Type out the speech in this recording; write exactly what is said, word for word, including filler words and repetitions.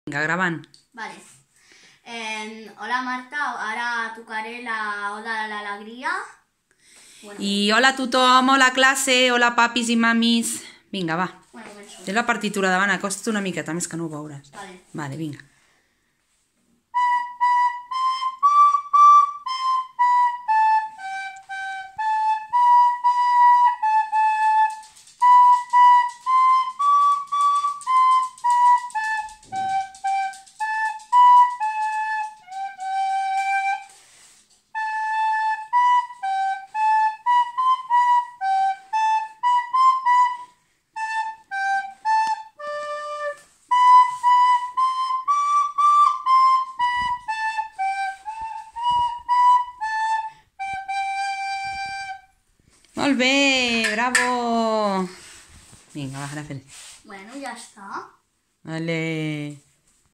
Vinga, gravant. Vale. Eh, hola Marta, ara tocaré la Oda de l'Alegria. Bueno, I hola a tothom, hola classe, hola papis i mamis. Vinga, va. bueno, començo. Té la partitura davant, acosta't una miqueta, més que no ho veuràs. Vale. Vale, vinga. Molt bé, bravo! Vinga, va, ara fem. Bueno, ja està. Vale.